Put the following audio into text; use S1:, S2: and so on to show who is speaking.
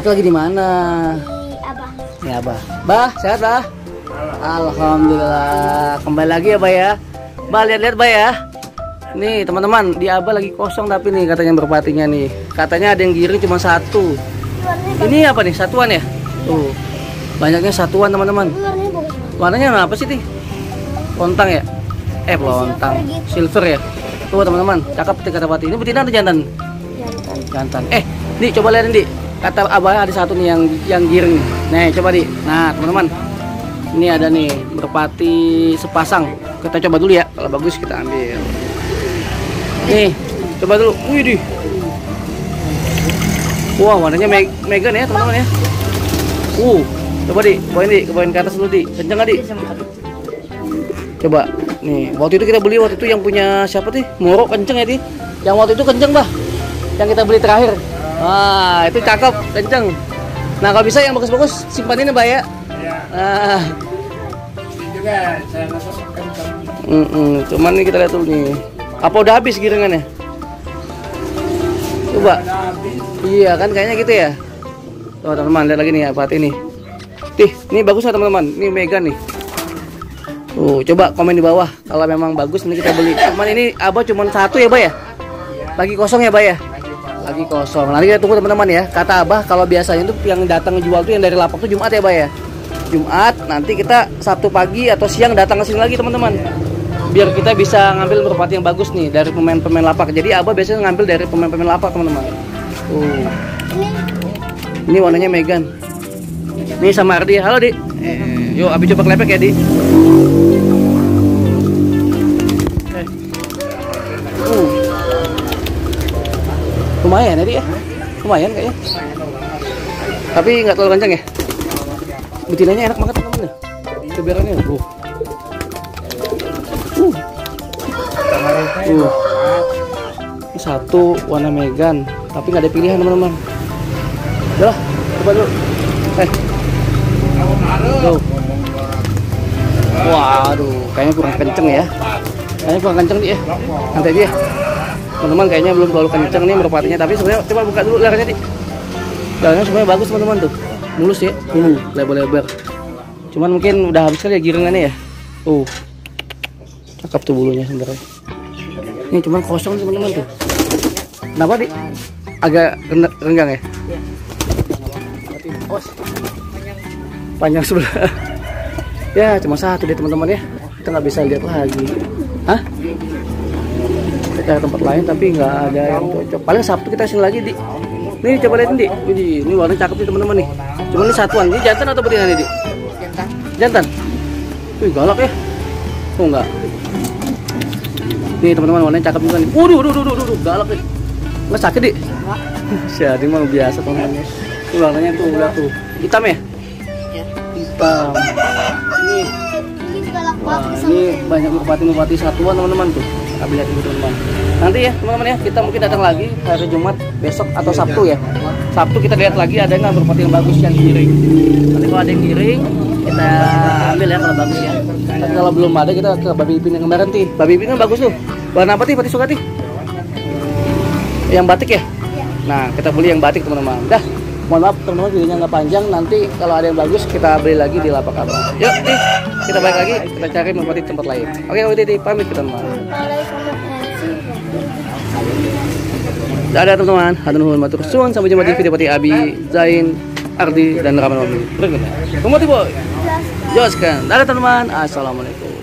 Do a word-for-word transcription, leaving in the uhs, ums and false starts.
S1: Kakak lagi di mana?
S2: Di Abah.
S1: Ini Abah. Bah, sehat lah? Alhamdulillah. Kembali lagi ya, Bah ya. Bah, lihat-lihat Bah ya. Nih, teman-teman, di Abah lagi kosong tapi nih katanya merpatinya nih. Katanya ada yang giring cuma satu. Ini apa nih? Satuan ya? Tuh. Banyaknya satuan, teman-teman. Warnanya apa sih, Ti? Lontang ya? Eh, lontang. Silver ya? Tuh, teman-teman. Cakep Ti kata Pati. Ini betina atau jantan?
S2: Jantan.
S1: Jantan. Eh, Di, coba lihat Di. Kata Abah ada satu nih yang yang giring. Nih, coba Di. Nah, teman-teman. Ini ada nih merpati sepasang. Kita coba dulu ya. Kalau bagus kita ambil. Nih, coba dulu. Wih, di. Wah, warnanya me Megan ya, teman-teman ya. Uh, coba Di, poin Di, kepoin ke atas dulu Di. Kenceng nggak Di? Coba. Nih, waktu itu kita beli waktu itu yang punya siapa sih? Moro kenceng ya Di. Yang waktu itu kenceng Bah. Yang kita beli terakhir. Ah, itu cakep, kenceng. Nah, kalau bisa yang bagus-bagus simpanin ya Bah ya. Nah.
S3: Ini juga saya masuk kenceng.
S1: Mm -mm. Cuman nih kita lihat dulu nih. Apa udah habis giringannya? Coba. Iya kan kayaknya gitu ya. Tuh teman-teman lihat lagi nih ya Pati nih. Tih, ini bagus nggak teman-teman? Ini Megan nih. Tuh, coba komen di bawah kalau memang bagus nanti kita beli. Cuman ini Abah cuma satu ya, Bah ya? Lagi kosong ya, Bah ya? Lagi kosong. Nanti kita tunggu teman-teman ya. Kata Abah kalau biasanya tuh yang datang jual tuh yang dari lapak tuh Jumat ya, Bah ya? Jumat, nanti kita Sabtu pagi atau siang datang ke sini lagi teman-teman. Biar kita bisa ngambil merpati yang bagus nih dari pemain-pemain lapak. Jadi Abah biasanya ngambil dari pemain-pemain lapak teman-teman. Tuh. Ini warnanya Megan. Ini sama Ardi. Halo Di. Eh, yuk Abi coba kelepek ya Di. Eh. Uh. Lumayan ya Di ya. Lumayan kayaknya. Tapi nggak terlalu kencang ya. Betinanya enak banget teman-teman. Kebiarannya. Uh. Uh. Uh. Ini satu warna Megan, tapi nggak ada pilihan teman-teman. Udah lah, coba dulu. Eh. Tuh. Waduh, kayaknya kurang kenceng ya. Kayaknya kurang kenceng dia. Nanti aja. Teman-teman kayaknya belum terlalu kenceng nih merpatinya, tapi sebenarnya coba buka dulu lehernya Di. Lehernya sebenarnya bagus teman-teman tuh. Mulus ya, uh, lebar-lebar. Cuman mungkin udah habis kali ya giringannya ya. Tuh. Cakep tuh bulunya sebenarnya. Ini cuman kosong teman-teman tuh. Kenapa Di? Agak renggang ya? Panjang sebelah. Ya cuma satu deh teman-teman ya. Kita nggak bisa lihat lagi. Hah? Kita cari tempat lain tapi nggak ada yang cocok. Paling Sabtu kita sini lagi Di. Nih coba lihat Di. Ini warnanya cakep nih teman-teman nih. Cuma ini satuan. Ini jantan atau betina nih Di?
S2: Jantan.
S1: Jantan. Wih galak ya. Oh enggak. Nih teman-teman warnanya cakep juga nih. Waduh, waduh, waduh, waduh, galak nih. Nggak sakit Di? Jadi mah biasa teman-teman. Ini warnanya tuh udah tuh hitam ya? Hitam. Ini. Wah, ini banyak merpati-merpati satuan teman-teman tuh. Kita lihat dulu teman-teman. Nanti ya teman-teman ya kita mungkin datang lagi hari Jumat besok atau Sabtu ya. Sabtu kita lihat lagi ada nggak merpati yang bagus yang giring. Nanti kalau ada yang giring kita ambil ya kalau bagus ya. Tapi kalau belum ada kita ke babi ipin yang kemarin Ti. Babi ipin kan bagus tuh. Warna apa Ti? Pati suka Ti? Yang batik ya? Nah kita beli yang batik teman-teman. Dah. Mohon maaf teman-teman videonya nggak panjang. Nanti kalau ada yang bagus kita beli lagi di lapak Abah. Yuk nih kita balik lagi kita cari merpati di tempat lain. Oke udah Ti pamit teman-teman. Dadah teman-teman. Hatur nuhun matur suwun sampai jumpa di video Pati Abi, Zain, Ardi dan Rahman Wami. Berikutnya. Kemoti boy. Jelaskan. Dadah teman-teman. Assalamualaikum.